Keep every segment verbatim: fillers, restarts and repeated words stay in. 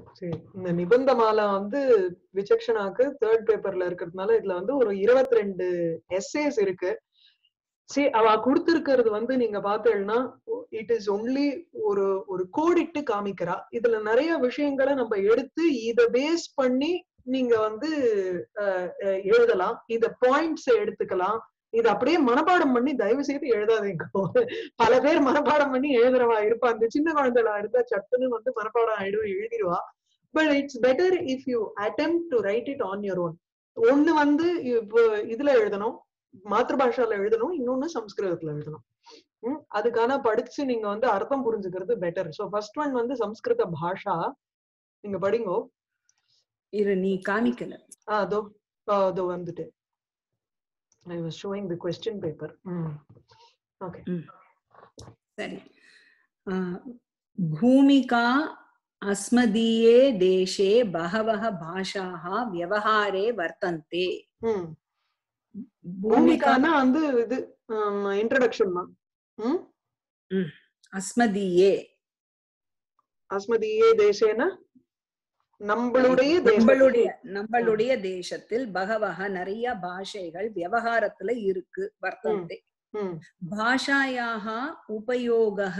சரி, இந்த நிபந்த மாலா வந்து விசக்ஷனாக்கு தேர்ட் பேப்பர்ல இருக்கிறதுனால இதுல வந்து ஒரு இருபத்தி ரெண்டு எஸ்ஏஸ் இருக்கு. சரி, அவ கொடுத்திருக்கிறது வந்து நீங்க பார்த்தேன்னா இட் இஸ் ஒன்லி ஒரு ஒரு கோடிட்டு காமிக்கிறா. இதுல நிறைய விஷயங்களை நம்ம எடுத்து இத பேஸ் பண்ணி நீங்க வந்து எழுதலாம். இத பாயிண்ட்ஸ் எடுத்துக்கலாம். இது அப்படியே மனப்பாடம் பண்ணி தயவு செய்து எழுதாதீங்க. பல பேர் மனப்பாடம் பண்ணி எழுதுறவா இருப்பா. அந்த சின்ன குழந்தைகளா இருந்தா சட்டுன்னு வந்து மனப்பாடம் ஆயிடும், எழுதிடுவா. But it's better if you attempt to write it on your own. ஒண்ணு வந்து இப்போ இதுல எழுதணும், மாத்ருபாஷால எழுதணும், இன்னொன்னு சம்ஸ்கிருதத்துல எழுதணும். உம் அதுக்கான படிச்சு நீங்க வந்து அர்த்தம் புரிஞ்சுக்கிறது பெட்டர். சோ ஃபர்ஸ்ட் ஒன் வந்து சம்ஸ்கிருத பாஷா நீங்க படிங்கோ. இரு, நீ காமிக்கல. ஆ அதோ அதோ வந்துட்டு I was showing the question paper. Mm. Okay. Mm. Sari. Uh, Bhumika asmadiye deshe bahavaha bhashaha vyavahare vartante. Mm. Bhumika na andu idu introduction ma. Hmm? Mm. Asmadiye. Asmadiye deshe na நம்மளுடைய நம்மளுடைய நம்மளுடைய தேசத்தில் பகவஹ நிறைய பாஷைகள் விவகாரத்துல இருக்கு, வர்த்தந்தே. பாஷாயாஹ உபயோகஹ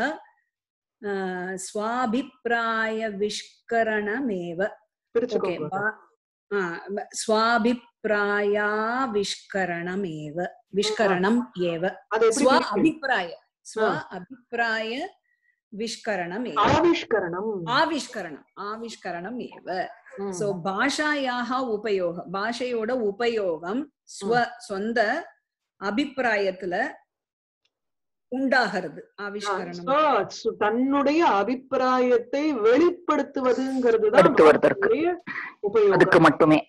ஸ்வாபிப்ராய விஷ்கரணமேவ. Okay, ஸ்வாபிப்ராயா விஷ்கரணமேவ, விஷ்கரணம் ஏவ. ஸ்வ அபிப்ராய ஸ்வ அபிப்ராய விஷ்கரணம் ஆவிஷ்கரணம் ஆவிஷ்கரணம் ஆவிஷ்கரணம் ஏவ. சோ பாஷாயாக உபயோகம், பாஷையோட உபயோகம் ஸ்வ சொந்த அபிப்பிராயத்துல உண்டாகிறது. ஆவிஷ்கரணம் தன்னுடைய அபிப்பிராயத்தை வெளிப்படுத்துவதுங்கிறது தான் அதுக்கு மட்டுமே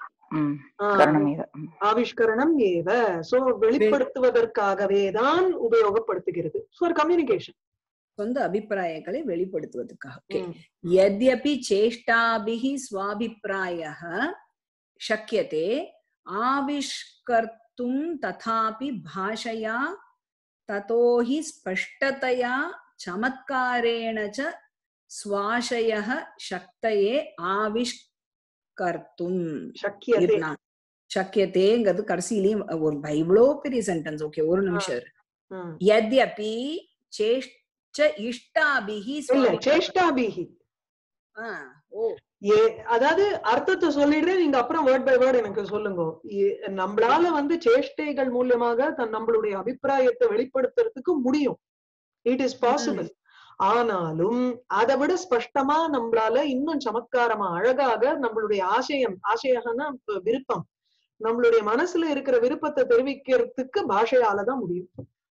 ஆவிஷ்கரணம் ஏவ. சோ வெளிப்படுத்துவதற்காகவே தான் உபயோகப்படுத்துகிறது ஃபார் கம்யூனிகேஷன், சொந்த அபிப்பிராயங்களை வெளிப்படுத்துவதற்காக. யத்யபி சேஷ்டாபிஹி ஸ்வாபிப்ராயஹ ஷக்யதே ஆவிஷ்கர்த்தும் ததாபி பாஷயா ததோஹி ஸ்பஷ்டதயா சமத்காரேண ச ஸ்வாஷயஹ சக்தயே ஆவிஷ்கர்த்தும் ஷக்யதே. ஷக்யதேங்கிறது கடைசியிலேயும் ஒரு இவ்வளோ பெரிய சென்டென்ஸ். ஓகே, ஒரு நிமிஷம். யத்யபி சேஷ்ட இஷ்டாபிஹி சேஷ்டாபிஹி. அதாவது அர்த்தத்தை சொல்லிடுறேன், நீங்க அப்புறம் வேர்ட் பை வேர்ட் எனக்கு சொல்லுங்க. நம்மளால வந்து சேஷ்டைகள் மூலமாக தன் நம்மளுடைய அபிப்பிராயத்தை வெளிப்படுத்துறதுக்கு முடியும், இட் இஸ் பாசிபிள். ஆனாலும் அதை விட ஸ்பஷ்டமா நம்மளால இன்னும் சமத்காரமா அழகாக நம்மளுடைய ஆசயம், ஆசயம்னா விருப்பம், நம்மளுடைய மனசுல இருக்கிற விருப்பத்தை தெரிவிக்கிறதுக்கு பாஷையாலதான் முடியும்.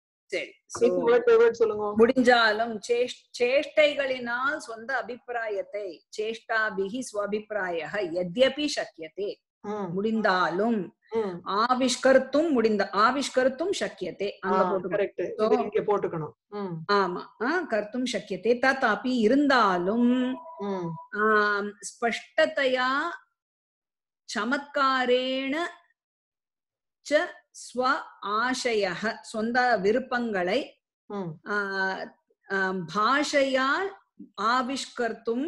முடிஞ்சாலும் சேஷ்டைகளினால் சொந்த அபிப்பிராயத்தை சேஷ்டாபிஹி ஸ்வபிப்பிராயஹ யத்யபி சக்யதே, முடிந்தாலும் ஆவிஷ்கர்த்தும் முடிந்த ஆவிஷ்கர்த்தும் சக்யதே அங்க போட்டுக்கணும். ஆமா, கர்த்தும் சக்யதே ததாபி இருந்தாலும் ஸ்பஷ்டதயா சமத்காரேண ச ஸ்வ ஆசயஹ சொந்த விருப்பங்களை பாஷையால் ஆவிஷ்கர்த்தும்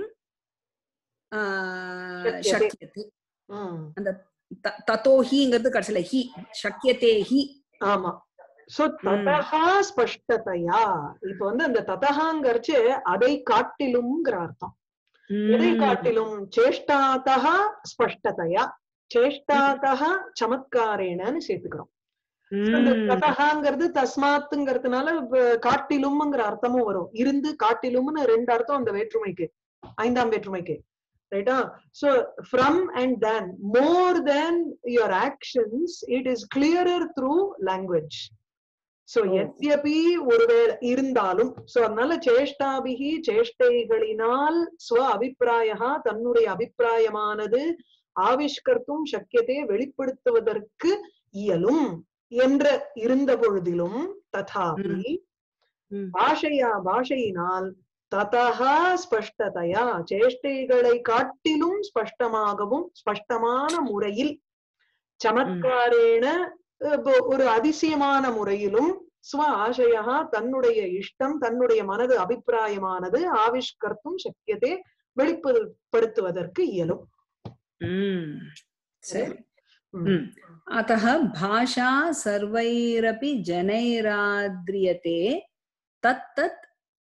சக்யதே. அந்த ததோஹிங்கிறது கடைசில ஹி சக்யதே ஹி. ஆமா, சோ ததஹா ஸ்பஷ்டதயா. இப்ப வந்து அந்த ததஹாங்கர்ச்சு அதை காட்டிலும்ங்கிற அர்த்தம். எதை காட்டிலும்? சேஷ்டாதஹா ஸ்பஷ்டதயா, சேஷ்டாதஹா சமத்காரேணன்னு சேர்த்துக்கிறோம். ததஹாங்கிறது தஸ்மாத்துங்கிறதுனால காட்டிலும்ங்கிற அர்த்தமும் வரும். இருந்து காட்டிலும்னு ரெண்டு அர்த்தம் அந்த வேற்றுமைக்கு, ஐந்தாம் வேற்றுமைக்கு. ரைட்டா? So from and than, more than your actions, it is clearer through language. So யத்யபி ஒருவேளை இருந்தாலும், சோ அதனால சேஷ்டாபிஹி சேஷ்டைகளினால் ஸ்வ அபிப்பிராயா தன்னுடைய அபிப்பிராயமானது ஆவிஷ்கர்த்தும் சக்கியத்தை வெளிப்படுத்துவதற்கு இயலும் என்ற இருந்த பொழுதிலும் ததாபி பாஷையா பாஷையினால் ததஹா ஸ்பஷ்டதயா சேஷ்டைகளை காட்டிலும் ஸ்பஷ்டமாகவும் ஸ்பஷ்டமான முறையில் சமத்காரேன ஒரு அதிசயமான முறையிலும் ஸ்வ ஆசையா தன்னுடைய இஷ்டம் தன்னுடைய மனது அபிப்பிராயமானது ஆவிஷ்கர்த்தும் சக்கியத்தை வெளிப்படுத்துவதற்கு இயலும். ம் சரி. ம் अतः भाषा सर्वैरपि जनैराद्रियते तत्तत्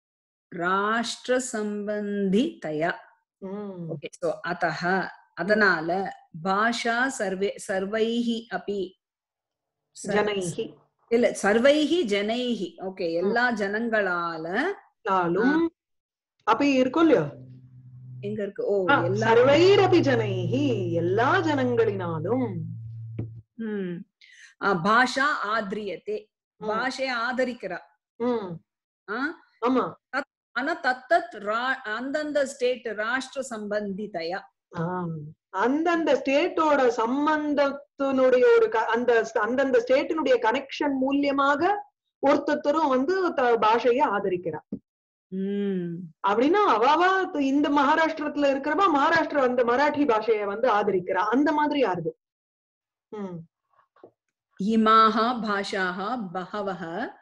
राष्ट्रसम्बन्धितया. ओके सो अतः அதனால பாஷா சர்வே சர்வைஹி அபி ஜனைஹி இல்ல சர்வைஹி ஜனைஹி ஓகே எல்லா ஜனங்களால நாலும் அபி இருக்கும் இல்லையா எங்க இருக்கு ஓ எல்லா சர்வைரபி ஜனைஹி எல்லா ஜனங்களினாலும் ம் பாஷா ஆத்ரியதே பாஷையை ஆதரிக்கிறா. ஆமா ஆனா தத்தத் அந்தந்த ஸ்டேட் ராஷ்டிர சம்பந்திதயா அந்தந்த ஸ்டேட்டோட சம்பந்தத்தினுடைய ஒரு அந்த அந்தந்த ஸ்டேட்டினுடைய கனெக்ஷன் மூலியமாக ஒருத்தரும் வந்து பாஷையை ஆதரிக்கிறார். அப்படின்னா அவாவா இந்த மகாராஷ்டிரத்துல இருக்கிறவா மகாராஷ்டிரா வந்து மராட்டி பாஷையை வந்து ஆதரிக்கிறா. அந்த மாதிரி யாருது இமாஹ பாஷாஹ பஹவஹ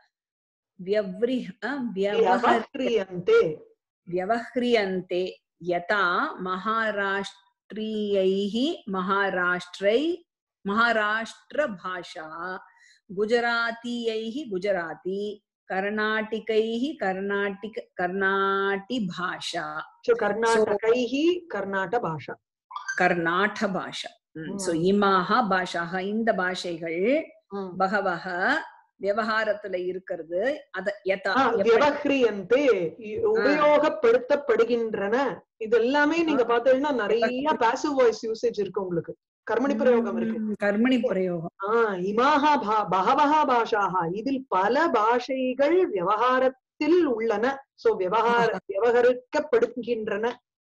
வியவஹ்ரியந்தே வியவஹ்ரியந்தே யதா மகாராஷ்ட்ரியைஹ மகாராஷ்ட்ரை மகாராஷ்டிர பாஷா குஜராத்தியைஹ குஜராத்தி கர்நாடிகைஹ கர்நாடிக கர்நாடி பாஷா கர்நாடகைஹ கர்நாட பாஷா கர்நாட பாஷா. சோ இமாஹ பாஷாஹ இந்த பாஷைகள் பகவஹ விவகாரத்துல இருக்கிறது அத யதா வியவஹ்ரியந்தே உபயோகப்படுத்தப்படுகின்றன. இது எல்லாமே நீங்க பாத்தீங்கன்னா நிறைய பாசிவ் வாய்ஸ் யூசேஜ் இருக்கு, உங்களுக்கு கர்மணி பிரயோகம் இருக்கு. கர்மணி பிரயோகம் ஆஹ் இமாஹா பஹவஹா பாஷாஹா இதில் பல பாஷைகள் விவகாரத்தில் உள்ளன. சோ விவகார விவகரிக்கப்படுகின்றன.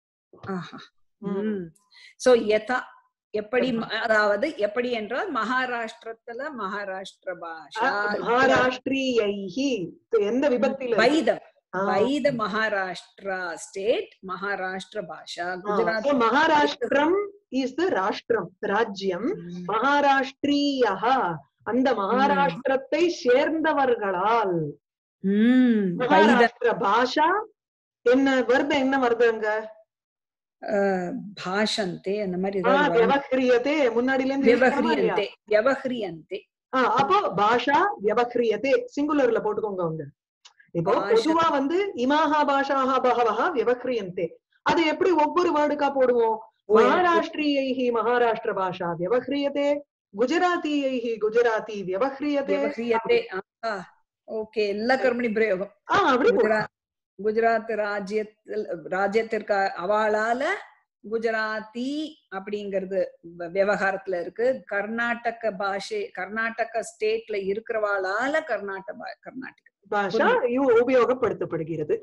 சோ யதா எப்படி அதாவது எப்படி என்றால் மகாராஷ்டிரத்துல மகாராஷ்டிர பாஷா மகாராஷ்டிரியைஹி எந்த விபத்தில வைதம் வைத மகாராஷ்டிரா ஸ்டேட் மகாராஷ்டிர பாஷா குஜராத் மகாராஷ்டிரம் இஸ் தி ராஷ்டிரம் ராஜ்யம். மகாராஷ்டிரியஹ அந்த மகாராஷ்டிரத்தை சேர்ந்தவர்களால் மகாராஷ்டிர பாஷா என்ன வருது என்ன வருது அங்க பாஷந்தே அந்த மாதிரி வியவஹ்ரியதே முன்னாடில இருந்து வியவஹ்ரியந்தே வியவஹ்ரியந்தே அப்போ பாஷா வியவஹ்ரியதே சிங்குலர்ல போட்டுக்கோங்க. அவங்க இப்போ பொதுவா வந்து இமாஹா பாஷாஹா பஹவஹா வியவஹ்ரியந்தே அது எப்படி ஒவ்வொரு வேர்டுக்கா போடுவோம்? மகாராஷ்டிரியைஹி மகாராஷ்டிர பாஷா வியவஹ்ரியதே குஜராத்தியைஹி குஜராத்தி வியவஹ்ரியதே. ஓகே எல்லா கர்மணி பிரயோகம் குஜராத் ராஜ்யத்தில் ராஜ்யத்திற்கு அவளால குஜராத்தி அப்படிங்கிறது விவகாரத்துல இருக்கு. கர்நாடக பாஷை கர்நாடக ஸ்டேட்ல இருக்கிறவாளால கர்நாடக கர்நாடக பாஷா உபயோகப்படுத்தப்படுகிறது.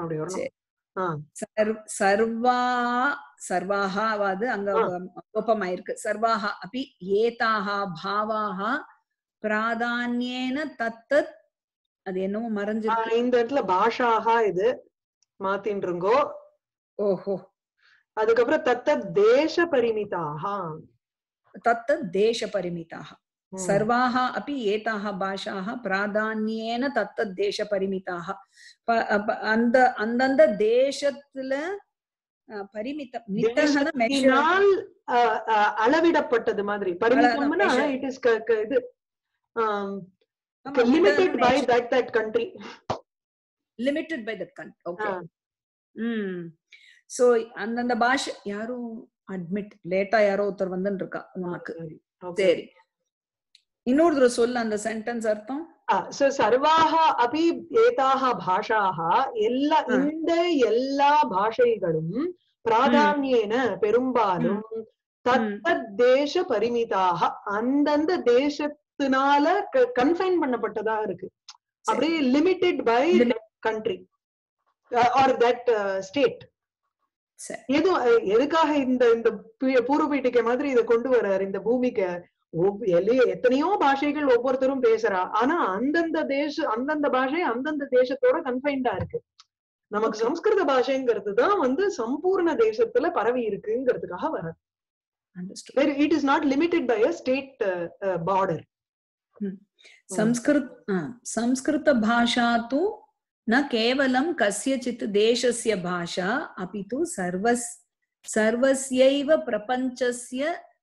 சர்வா சர்வாஹாவது அங்க ஒப்பமாயிருக்கு. சர்வாஹா அப்படி ஏதாஹா பாவாஹா பிராதான்யேன தத்தத் அது என்னமோ மறைஞ்சிருக்கு இந்த இடத்துல பாஷாஹா இது மாத்தின்றுங்கோ. ஓஹோ அதுக்கப்புறம் தத்த தேச பரிமிதாக தத்த தேச பரிமிதாக சர்வாஹ அப்படி ஏதாக பாஷாஹ பிராதான்யேன தத்த தேச பரிமிதாக அந்த அந்தந்த தேசத்துல பரிமிதம் மித்தனால் அளவிடப்பட்டது மாதிரி பரிமிதம்னா இட் இஸ் இது limited by that that country limited by that country okay mm so andanda bhasha yaro admit late ah yaro other vandan iruka unakku seri இன்னொரு சொல்ல அந்த சென்டென்ஸ் அர்த்தம் so sarvaha api etaha bhashaha எல்லா இந்த எல்லா பாஷைகளும் பிராதான்யேன பெரும்பாலும் தத்தத் தேச பரிமிதாக அந்தந்த தேச கன்ஃபைன் பண்ணப்பட்டதா இருக்கு. அப்படியே limited by country or that state. எது எதுக்காக இந்த இந்த பூர்வ பீட்டிகை மாதிரி இதை கொண்டு வர்றாரு இந்த பூமிக்கு? எத்தனையோ பாஷைகள் ஒவ்வொருத்தரும் பேசுறா, ஆனா அந்தந்த தேச அந்தந்த பாஷை அந்தந்த தேசத்தோட கன்ஃபைன்டா இருக்கு. நமக்கு சம்ஸ்கிருத பாஷைங்கிறது தான் வந்து சம்பூர்ண தேசத்துல பரவி இருக்குங்கிறதுக்காக வர. It is not limited by a state border. Sanskrit Sanskrit भाषा तो न केवलं कस्यचित् देशस्य भाषा अपि तु सर्वस् सर्वस्यैव प्रपञ्चस्य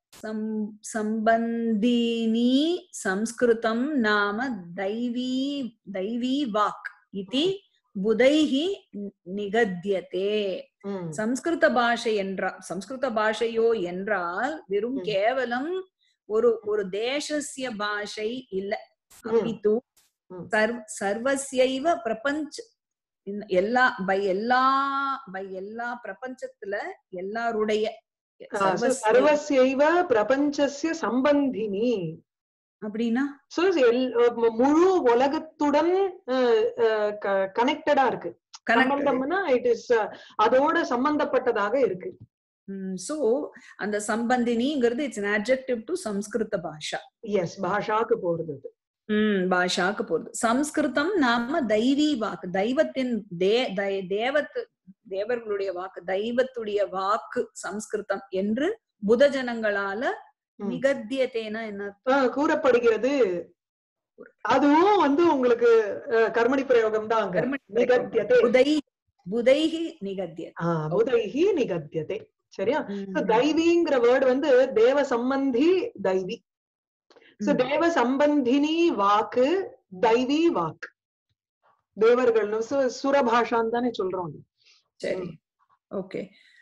सम्बन्धिनी संस्कृतं नाम दैवी दैवी वाक् इति बुधैः निगद्यते. संस्कृत भाषை என்றா संस्कृत भाषையோ என்றால் வெறும் கேவலம் ஒரு ஒரு தேசस्य பாஷை இல்ல, அபிது சர்வஸ்யைவ பிரபஞ்ச எல்லா பை எல்லா பை எல்லா பிரபஞ்சத்துல எல்லாருடைய சர்வஸ்யைவ பிரபஞ்சஸ்ய சம்பந்தினி அப்படின்னா முழு உலகத்துடன் கனெக்டடா இருக்கு. சம்பந்தம்னா இட் இஸ் அதோட சம்பந்தப்பட்டதாக இருக்கு. சோ அந்த சம்பந்தினிங்கிறது it's an adjective to Sanskrit பாஷா. எஸ், பாஷாக்கு போறது. உம் பாஷாக்கு போறது. சம்ஸ்கிருதம் நாம தைவி வாக்கு, தெய்வத்தின் தே தேவத்து தேவர்களுடைய வாக்கு, தெய்வத்துடைய வாக்கு சம்ஸ்கிருதம் என்று புத ஜனங்களால நிகத்தியத்தேனா என்ன கூறப்படுகிறது. அதுவும் வந்து உங்களுக்கு கர்மணி பிரயோகம் தான். புதைஹி நிகத்தியதே, புதைஹி நிகத்தியதே. சரியா? தைவிங்கிற வேர்டு வந்து தேவ சம்பந்தி தைவி. சோ தேவ சம்பந்தினி வாக்கு தைவி வாக்கு. தேவர்கள் சுரபாஷான்னு தானே சொல்றோம். சரி, ஓகே.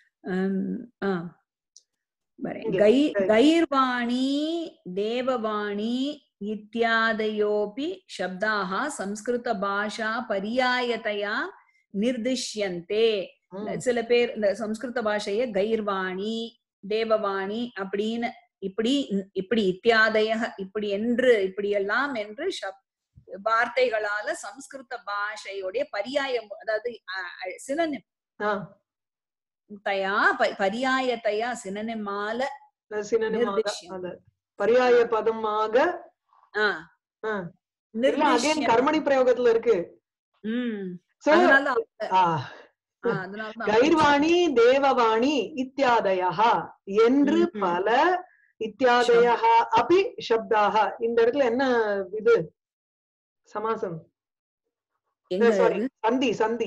கைர்வாணி தேவவாணி இத்யாதயோபி சப்தாः சம்ஸ்கிருத பாஷா பரியாயதயா நிர்திஷ்யந்தே. சில பேர் இந்த சம்ஸ்கிருத பாஷைய கைர்வாணி தேவவாணி அப்படின்னு இப்படி இப்படி இத்தியாதய இப்படி என்று இப்படி எல்லாம் என்று வார்த்தைகளால சம்ஸ்கிருத பாஷையுடைய பரியாயம், அதாவது சினோனிம் தயா பரியாயத்தையா சினோனிமால பரியாய பதமாக கர்மணி பிரயோகத்துல இருக்கு. கைர்வாணி தேவவாணி இத்தியாதயா என்று பல இத்தியாதயா அபி சப்தாக. இந்த இடத்துல என்ன இது சமாசம்? சாரி, சந்தி சந்தி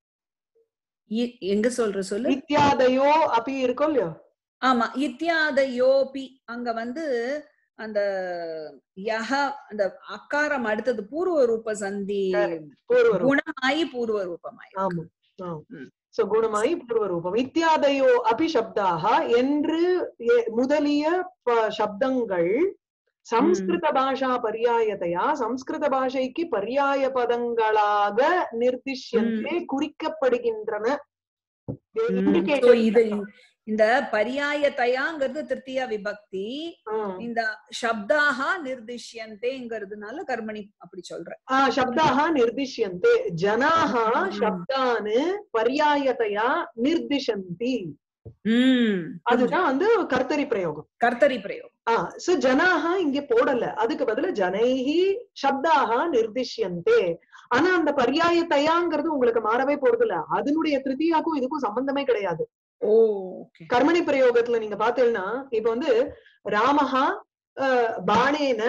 எங்க சொல்ற சொல்லு. இத்தியாதயோ அபி இருக்கும் இல்லையோ? ஆமா, இத்தியாதயோபி அங்க வந்து அந்த யஹ அந்த அக்காரம் அடுத்தது பூர்வ ரூப சந்தி, குணமாயி பூர்வ ரூபமாயி. ஆமா, சோ குணமாயி பூர்வ ரூபம். இத்தியாதயோ அபி சப்தாக என்று முதலிய சப்தங்கள் சம்ஸ்கிருத பாஷா பரியாயத்தையா சம்ஸ்கிருத பாஷைக்கு பரியாய பதங்களாக நிர்திஷ்யந்தே குறிக்கப்படுகின்றன. இந்த பரியாயத்தையாங்கிறது திருத்தியா விபக்தி, இந்த சப்தாக நிர்திஷ்யந்தேங்கிறதுனால கர்மணி அப்படி சொல்ற. சப்தாக நிர்திஷ்யந்தே ஜனாஹ சப்தானு பரியாயத்தையா நிர்திஷந்தி. அதுதான் வந்து கர்த்தரி பிரயோகம். கர்த்தரி பிரயோகம். ஆஹ் சோ ஜனாஹ இங்க போடல, அதுக்கு பதிலா ஜனைஹி சப்தாக நிர்திஷ்யந்தே. ஆனா அந்த பரியாயத்தையாங்கிறது உங்களுக்கு மாறவே போறது இல்ல. அதனுடைய திருத்தியாக்கும் இதுக்கும் சம்பந்தமே கிடையாது. ஓ, கர்மணி பிரயோகத்துல நீங்க பாத்தீங்கன்னா இப்ப வந்து ராமஹா பாணேன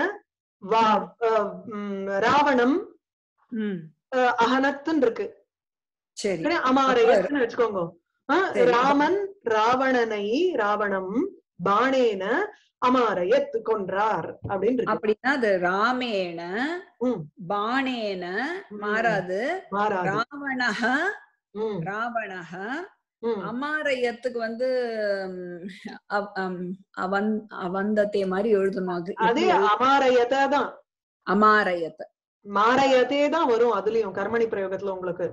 ராவணம் அகனத்துன்னு இருக்கு. சரி, அமாரயத்துன்னு வச்சுக்கோங்க. ராமன் ராவணனை ராவணம் பாணேன அமாரயத் கொன்றார் அப்படின்னு. அப்படின்னா அது ராமேன பாணேன மாறாது. ராவணஹ ராவணஹ அமாரயத்துக்கு வந்து அவந்தத்தை மாதிரி எழுதணும். அதே அமாரயத்தை தான், அமாரயத்தை மாரயத்தே தான் வரும் அதுலயும் கர்மணி பிரயோகத்துல உங்களுக்கு.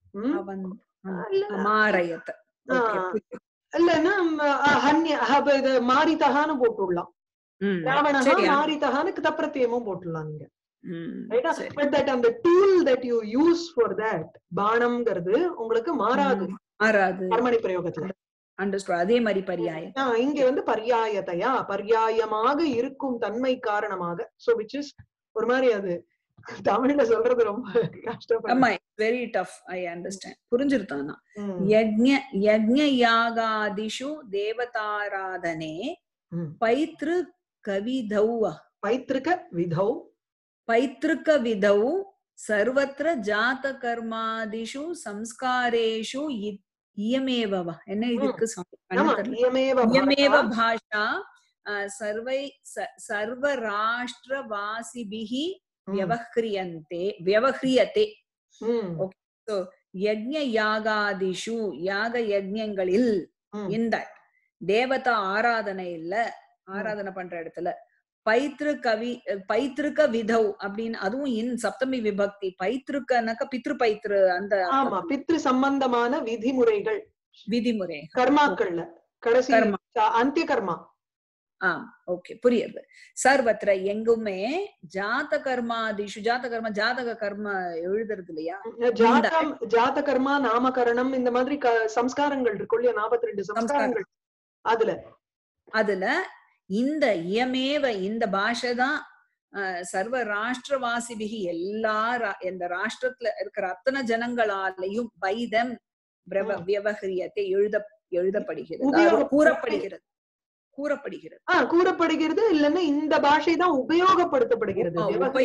அமாரயத்தை இல்லன்னா மாரிதகான்னு போட்டுடலாம். ராவணஹ மாரிதகான்னு கிதப்பிரத்தியமும் போட்டுடலாம் நீங்க. அந்த tool that you use for that பாணம்ங்கிறது உங்களுக்கு மாறாது மாறாது கர்மணி பிரயோகத்துல. அண்டர்ஸ்டாண்ட். அதே மாதிரி பரியாயம் இங்க வந்து பரியாயத்தையா பரியாயமாக இருக்கும் தன்மை காரணமாக. சோ which is ஒரு மாதிரி அது தமிழ்ல சொல்றது ரொம்ப கஷ்டம். ஆமா, வெரி டஃப். I understand. புரிஞ்சிருத்தானா? யஜ்ஞ யஜ்ஞ யாகாதிஷு தேவதாராதனே பைத்ரு கவிதௌ பைத்ருக விதௌ பைத்ருக விதௌ सर्वत्र जात कर्मादिषु संस्कारेषु इयमेव वा என்ன இதுக்கு इयमेव भाषा सर्वै सर्वराष्ट्रवासिभिः व्यवह्रियन्ते व्यवह्रियते so यज्ञ यागादिषु யாக யஜ்ஞங்களில் இந்த தேவதா ஆராதனை இல்ல ஆராதனை பண்ற இடத்துல பைத்ரு கவி பைத்ருக்க விதவ் அப்படின்னு அதுவும் இன் சப்தமி விபக்தி பைத்ருக்கனாக்க பித்ரு பைத்ரு அந்த ஆமா பித்ரு சம்பந்தமான விதிமுறைகள் விதிமுறை கர்மாக்கள்ல கடைசி அந்திய கர்மா ஆஹ் ஓகே புரியுது சர்வத்திர எங்குமே ஜாத கர்மாதிஷு ஜாத கர்மா ஜாதக கர்ம எழுதுறது இல்லையா ஜாதம் ஜாத கர்மா நாமகரணம் இந்த மாதிரி சம்ஸ்காரங்கள் இருக்கு இல்லையா நாற்பத்தி ரெண்டு சம்ஸ்காரங்கள் அதுல அதுல இந்த இயமேவ இந்த பாஷை தான் சர்வ ராஷ்டிரவாசிபிகி எல்லா இந்த ராஷ்டிரத்துல இருக்கிற அத்தனை ஜனங்களாலையும் பைதம் வியவஹரியத்தை எழுத எழுதப்படுகிறது கூறப்படுகிறது கூறப்படுகிறது ஆஹ் கூறப்படுகிறது இல்லன்னா இந்த பாஷை தான் உபயோகப்படுத்தப்படுகிறது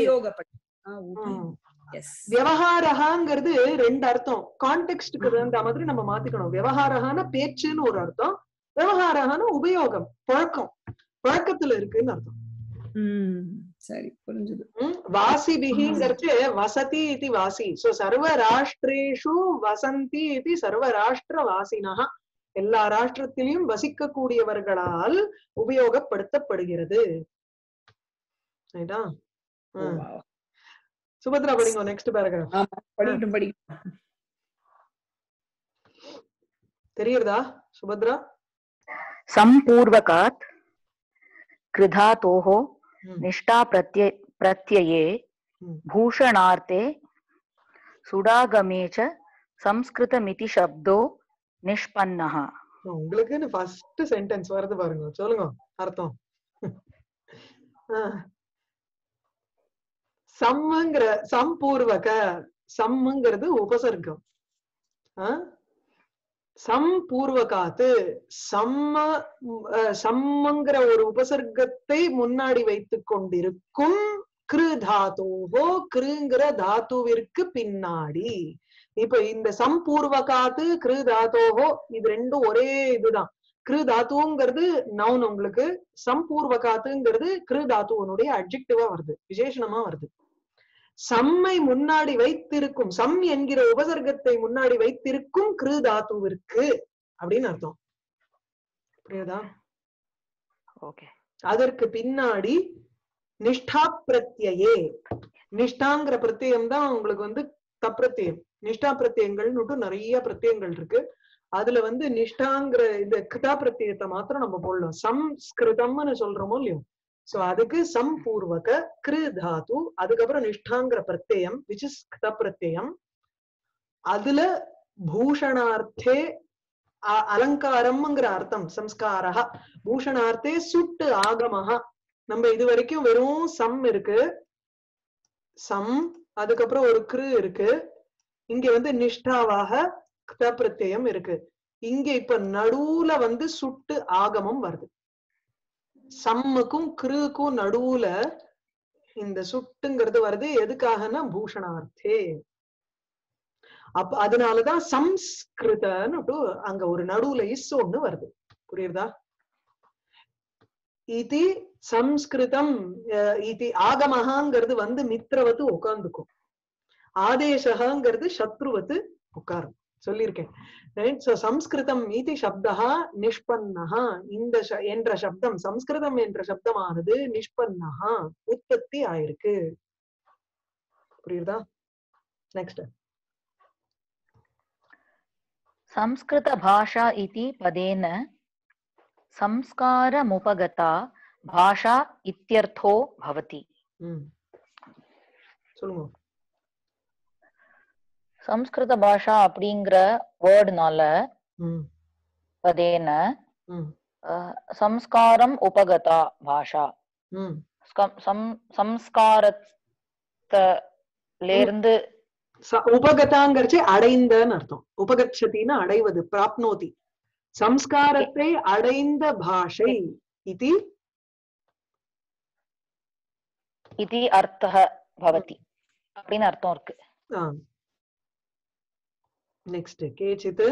விவகாரகாங்கிறது ரெண்டு அர்த்தம் கான்டெக்ஸ்டுக்கு தகுந்த மாதிரி நம்ம மாத்திக்கணும் விவகாரகான பேச்சுன்னு ஒரு அர்த்தம் விவகாரகான உபயோகம் பழக்கம் பழக்கத்துல இருக்குன்னு அர்த்தம் உம் சரி புரிஞ்சுது வாசிபிகிங்கிறச்சு வசதி இது வாசி சோ சர்வ ராஷ்டிரேஷு வசந்தி இது சர்வ ராஷ்டிர வாசினா எல்லா ராஷ்டிரத்திலையும் வசிக்க கூடியவர்களால் உபயோகப்படுத்தப்படுகிறது சுபத்ரா படிங்க நெக்ஸ்ட் பேராகிராஃப் படிக்கட்டும் படிக்கட்டும் தெரியுறதா சுபத்ரா संपूर्वकात् कृधातोः निष्ठा प्रत्यय प्रत्यये भूषणार्थे सुडागमे च संस्कृतमिति शब्दो निष्पन्नः உங்களுக்கு ஃபர்ஸ்ட் சென்டென்ஸ் வருது பாருங்க சொல்லுங்க அர்த்தம் சம்ங்கிற சம்பூர்வக சம்ங்கிறது உபசர்க்கம் சம்பூர்வகாத்து சம்ம சம்மங்கிற ஒரு உபசர்க்கத்தை முன்னாடி வைத்துக் கொண்டிருக்கும் கிரு தாத்துவோ கிருங்கிற தாத்துவிற்கு பின்னாடி இப்ப இந்த சம்பூர்வகாத்து கிரு தாத்தோவோ இது ரெண்டும் ஒரே இதுதான் கிரு தாத்துங்கிறது நவுன் உங்களுக்கு சம்பூர்வகாத்துங்கிறது கிரு தாத்துவனுடைய அட்ஜெக்டிவா வருது விசேஷணமா வருது சம்மை முன்னாடி வைத்திருக்கும் சம் என்கிற உபசர்க்கத்தை முன்னாடி வைத்திருக்கும் கிரு தாத்துவிற்கு அப்படின்னு அர்த்தம் புரியுதா ஓகே அதற்கு பின்னாடி நிஷ்டா பிரத்யே நிஷ்டாங்கிற பிரத்யம் தான் உங்களுக்கு வந்து தப்பிரத்தியம் நிஷ்டா பிரத்யங்கள்னு நிறைய பிரத்யங்கள் இருக்கு அதுல வந்து நிஷ்டாங்கிற இந்த கிருதா பிரத்யத்தை மாத்திரம் நம்ம போடலாம் சம்ஸ்கிருதம்னு சொல்றோமோ இல்லையோ சோ அதுக்கு சம்பூர்வக கிரு தாத்து அதுக்கப்புறம் நிஷ்டாங்கிற பிரத்யம் விச் இஸ் கிருத பிரத்யம் அதுல பூஷணார்த்தே அலங்காரம்ங்கிற அர்த்தம் சம்ஸ்காரா பூஷணார்த்தே சுட்டு ஆகமஹா நம்ம இது வரைக்கும் வெறும் சம் இருக்கு சம் அதுக்கப்புறம் ஒரு கிரு இருக்கு இங்க வந்து நிஷ்டாவாக கிருத பிரத்யம் இருக்கு இங்க இப்ப நடுவுல வந்து சுட்டு ஆகமம் வருது சம்முக்கும் கிருக்கும் நடுவுல இந்த சுட்டுங்கிறது வருது எதுக்காகனா பூஷணார்த்தே அப்ப அதனாலதான் சம்ஸ்கிருதன்னு அங்க ஒரு நடுவுல இஸ் ஒண்ணு வருது புரியுதா இது சம்ஸ்கிருதம் இது ஆகமஹாங்கிறது வந்து மித்ரவத்து உட்கார்ந்துக்கும் ஆதேசகாங்கிறது சத்ருவத்து உட்காரும் சொல்லியிருக்கேன் சம்ஸ்கிருதம் இது சப்தா நிஷ்பன்னஹா இந்த என்ற சப்தம் சம்ஸ்கிருதம் என்ற சப்தமானது நிஷ்பன்னஹா உற்பத்தி ஆயிருக்கு புரியுதா நெக்ஸ்ட் संस्कृत भाषा इति पदेन संस्कारमुपगता भाषा इत्यर्थो भवति சொல்லுங்க संस्कृत भाषा அப்படிங்கற வேர்ட்னால பதேன संस्कारम उपगता भाषा संस्कारத்துல இருந்து உபகதாங்கிறச்சு அடைந்தன்னு அர்த்தம் உபகச்சதினா அடைவது பிராப்னோதி சம்ஸ்காரத்தை அடைந்த பாஷை இது इति अर्थः भवति அப்படின்னு அர்த்தம் இருக்கு. நெக்ஸ்ட் கேச்சித்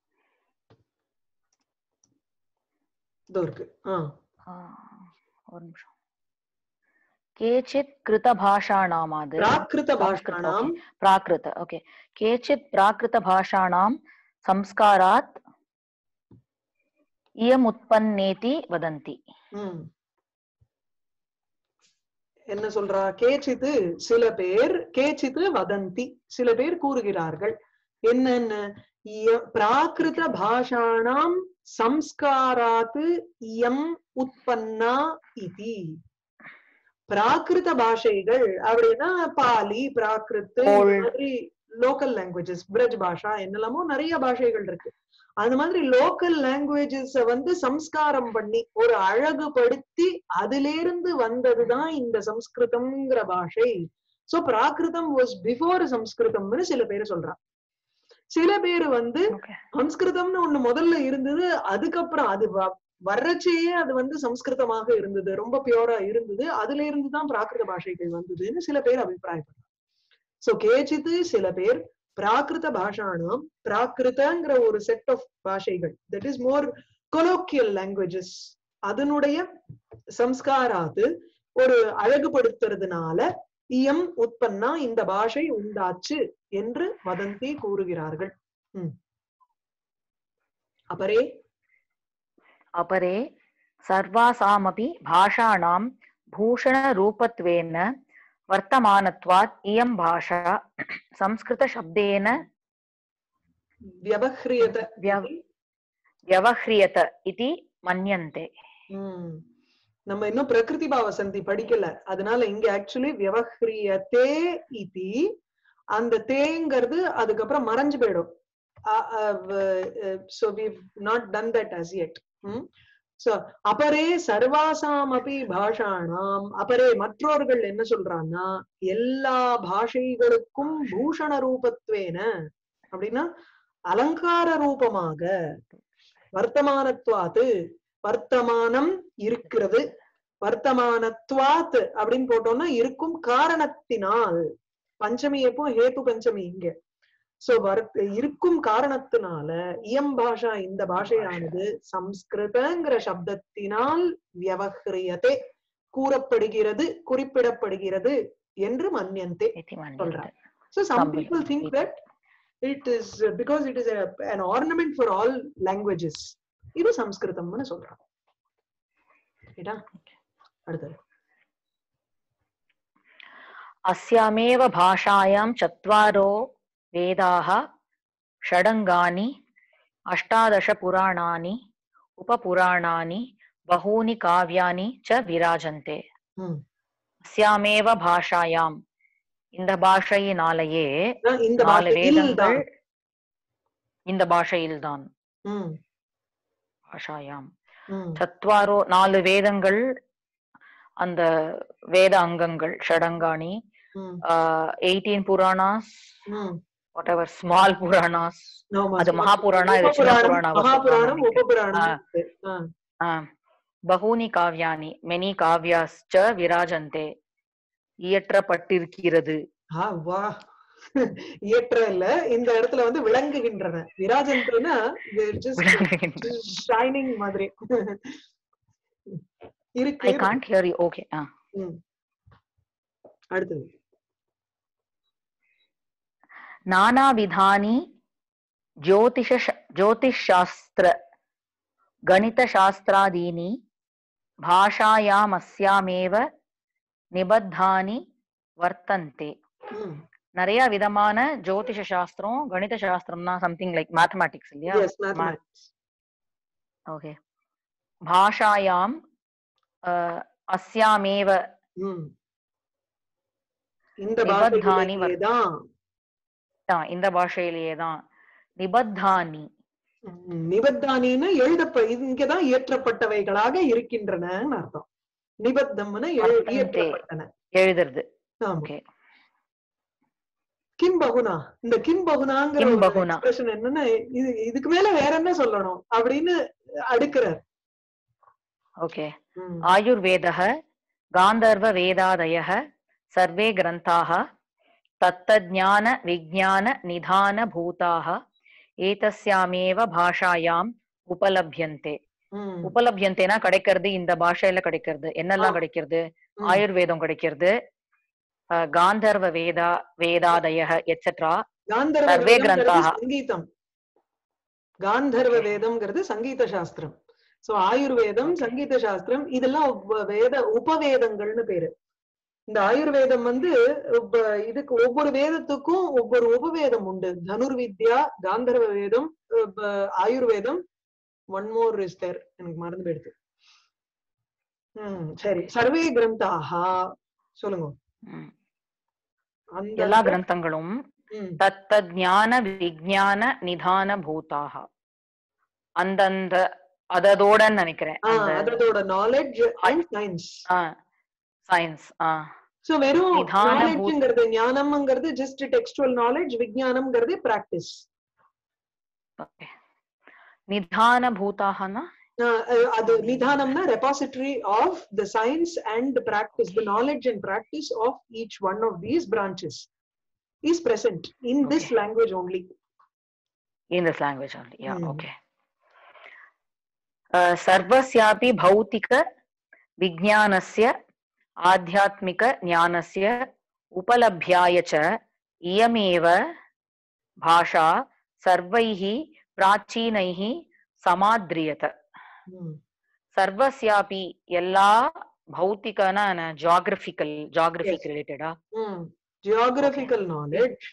இருக்கு. ஒரு நிமிஷம். கேச்சித் கிருத பாஷாணாமாது பிராகிருத பாஷாணாம் பிராகிருத ஓகே கேச்சித் பிராகிருத பாஷாணாம் சம்ஸ்காராத் இயம் உத்பன்னேதி வதந்தி. என்ன சொல்றா? கேச்சித்து சில பேர், கேச்சித்து வதந்தி சில பேர் கூறுகிறார்கள். என்னன்னு? பிராகிருத பாஷாணாம் சம்ஸ்காராத் இயம் உத்பன்னா இதி. பிராகிருத பாஷைகள் அப்படின்னா பாலி, பிராகிருத், மாதிரி லோக்கல் லாங்குவேஜஸ், பிரஜ் பாஷா என்னெல்லாமோ நிறைய பாஷைகள் இருக்கு. அந்த மாதிரி லோக்கல் லாங்குவேஜஸ் வந்து சம்ஸ்காரம் பண்ணி ஒரு அழகுபடுத்தி அதுல இருந்து வந்ததுதான் இந்த சம்ஸ்கிருதம்ங்கிற பாஷை. சோ பிராகிருதம் வாஸ் பிஃபோர் சம்ஸ்கிருதம்னு சில பேர் சொல்றாங்க. சில பேர் வந்து சம்ஸ்கிருதம்னு ஒண்ணு முதல்ல இருந்தது, அதுக்கப்புறம் அது வர்றச்சேயே அது வந்து சம்ஸ்கிருதமாக இருந்தது, ரொம்ப பியூரா இருந்தது, அதுல இருந்துதான் பிராகிருத பாஷைகள் வந்ததுன்னு சில பேர் அபிப்பிராயப்படுறாங்க. சோ கேச்சித்து சில பேர் பிராகிருத பாஷாணாம், பிராகிருதங்கிற ஒரு செட் ஆஃப் பாஷைகள், that is more colloquial languages, அதனுடைய சம்ஸ்காராத்து ஒரு அழகுபடுத்துறதுனால இயம் உற்பன்னா இந்த பாஷை உண்டாச்சு என்று வதந்தி கூறுகிறார்கள். உம் அபரே अपरे सर्वासामपि भाषाणां भूषणरूपत्वेन वर्तमानत्वात् इयं भाषा संस्कृतशब्देन व्यवह्रियत व्यवह्रियत इति मन्यन्ते. நம்ம இன்னும் பிரகிருதி பாவ சந்தி படிக்கல, அதனால இங்க ஆக்சுவலி வியவஹ்ரியதே இதி, அந்த தேங்கிறது அதுக்கப்புறம் மறைஞ்சு போயிடும். so we've not done that as yet. hmm? so apare sarvasam api bhashanam, apare மற்றவர்கள் என்ன சொல்றான்னா எல்லா பாஷைகளுக்கும் பூஷண ரூபத்வேன அப்படின்னா அலங்கார ரூபமாக, வர்த்தமானத்வாத்து வர்த்தமானம் இருக்கிறது, வர்த்தமானத்வாத் அப்படின்னு போட்டோம்னா இருக்கும் காரணத்தினால், பஞ்சமி எப்போ ஹேத்து பஞ்சமி இங்க. சோ இருக்கும் காரணத்தினால இயம் பாஷா இந்த பாஷையானது சம்ஸ்கிருதங்கிற சப்தத்தினால் வியவஹ்ரியதே கூறப்படுகிறது, குறிப்பிடப்படுகிறது என்று மன்யந்தே சொல்றார். So some people think that it is because it is a, an ornament for all languages. இது சம்ஸ்கிருதம்னு சொல்றாங்க. ஏடா அடுத்து अस्यामेव भाषायां चत्वारो वेदाः षडङ्गानि अष्टादश पुराणानि उपपुराणानि बहूनि काव्यानि च विराजन्ते. अस्यामेव भाषायां இந்த பாஷையினாலேயே நாலு வேதங்கள் இந்த பாஷையில்தான். பாஷாயாம் சத்வாரோ நாலு வேதங்கள், அந்த வேத அங்கங்கள் ஷடங்காணி, eighteen Puranas, whatever small puranas, அது மகாபுராணா, இது சின்ன புராணா, பஹூனி காவ்யானி many காவ்யாஸ் ச விராஜந்தே இயற்றப்பட்டிருக்கிறது. இயற்ற இல்ல, இந்த இடத்துல வந்து விளங்குகின்றன. விராஜந்தேனா ஷைனிங் மாதிரி இருக்கு. I can't hear you. Okay. ah அடுத்து நானா விதானி ஜோதிஷ ஜோதிஷ் சாஸ்திர கணித சாஸ்திராதீனி பாஷாயாம் அஸ்யாமேவ நிபத்தானி வர்த்தந்தே. நிறைய விதமான ஜோதிஷ சாஸ்திரம், கணித சாஸ்திரம்னா சம்திங் லைக் மேத்தமேட்டிக்ஸ் இல்லையா? ஓகே. பாஷாயாம் அஸ்யாமேவ நிபத்தானி இந்த பாஷையிலேயேதான். நிபத்தானி நிபத்தானின்னு எழுதப்ப இங்கதான் இயற்றப்பட்டவைகளாக இருக்கின்றன அர்த்தம். நிபத்தம்னு எழுதுறது. ஓகே. கிம் பகுனா, இந்த கிம் பகுனாங்கிற எக்ஸ்பிரஷன் என்னன்னா இது இதுக்கு மேல வேற என்ன சொல்லணும் அப்படின்னு அடுக்கிறார். ஓகே. ஆயுர்வேதः காந்தர்வ வேதாதயः சர்வே கிரந்தாः तत्तज्ञान विज्ञान निधान भूताः एतस्यामेव भाषायाम् उपलभ्यन्ते. உபலபியந்தேனா கிடைக்கிறது இந்த பாஷையில கிடைக்கிறது. என்னெல்லாம் கிடைக்கிறது? ஆயுர்வேதம் கிடைக்கிறது, காந்தர்வ வேதா வேதாதய எட்ஸெட்ரா. சர்வே கிரந்தாः. சங்கீதம். காந்தர்வ வேதம்ங்கிறது சங்கீத சாஸ்திரம். சோ ஆயுர்வேதம், சங்கீத சாஸ்திரம் இதெல்லாம் வேத உபவேதங்கள்னு பேரு. இந்த ஆயுர்வேதம் வந்து இதுக்கு ஒவ்வொரு வேதத்துக்கும் ஒவ்வொரு உபவேதம் உண்டு. தனுர்வித்யா, காந்தர்வ வேதம், ஆயுர்வேதம். ஒன் மோர் இஸ் தேர், எனக்கு மறந்து போயிடுது. ம் சரி. சர்வே கிரந்தாக சொல்லுங்க. அந்த எல்லா கிரந்தங்களும் தத்தத் ஞான விஞ்ஞான நிதான பூதாக, அந்தந்த அதோட நினைக்கிறேன், அதோட knowledge and science. Science. So வெறும் நாலேஜ்ங்கிறது, ஞானம்ங்கிறது ஜஸ்ட் டெக்ஸ்டுவல் நாலேஜ், விஞ்ஞானம்ங்கிறது பிராக்டிஸ். ஓகே. நிதான பூதாகனா அது நிதானம்னா repository of the science and practice, the knowledge and practice of each one of these branches is present in okay. this language only. In this language only, yeah. hmm. Okay. uh, sarvasyapi bhautika vijnanasya adhyatmika jnanasya upalabhyaya cha iyameva bhasha sarvaihi prachinaihi samadriyata. சர்வஸ்யாபி எல்லா பௌத்திகன geographical geographic ரிலேட்டடா geographical knowledge.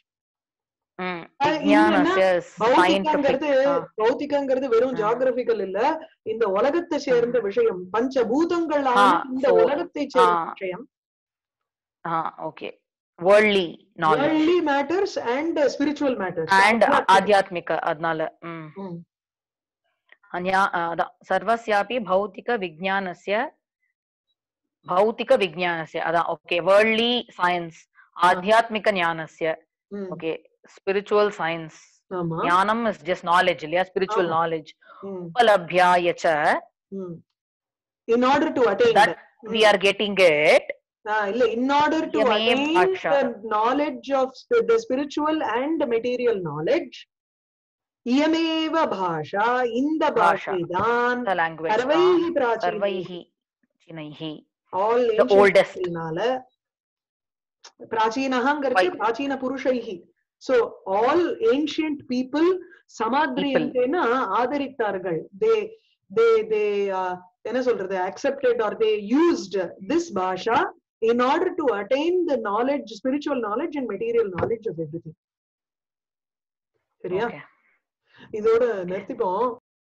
பௌத்திகங்கிறது வெறும் geographical இல்ல, இந்த உலகத்தை சேர்ந்த விஷயம், பஞ்சபூதங்களான இந்த உலகத்தை சேர்ந்த விஷயம். Okay. worldly knowledge, worldly matters and spiritual matters and adhyatmika. அதனால சர்வஸ்யாபி பௌத்திக விஞ்ஞானஸ்ய பௌத்திக விஞ்ஞானஸ்ய அதான். ஓகே. வேர்ல்ட்லி சயின்ஸ், ஆத்யாத்மிக ஞானஸ்ய. ஓகே. Spiritual science. ஞானம் இஸ் ஜஸ்ட் நாலேஜ் இல்லையா? Spiritual knowledge. உபலப்யாய ச, in order to attain that we are getting it. இல்ல, in order to attain the knowledge of the spiritual and material knowledge, iyameva bhasha, இந்த பாஷைதான் சர்வைஹி சர்வைஹி சினைஹி, all the oldest. பிராச்சீனஹங்கிறது பிராச்சீன புருஷைஹி. so all ancient people சமாத்ரியந்தேனா ஆதரித்தார்கள். they they they uh, என்ன சொல்றது, accepted or they used this bhasha in order to attain the knowledge, spiritual knowledge and material knowledge of everything. சரியா? இதோட நிறுத்திப்போம்.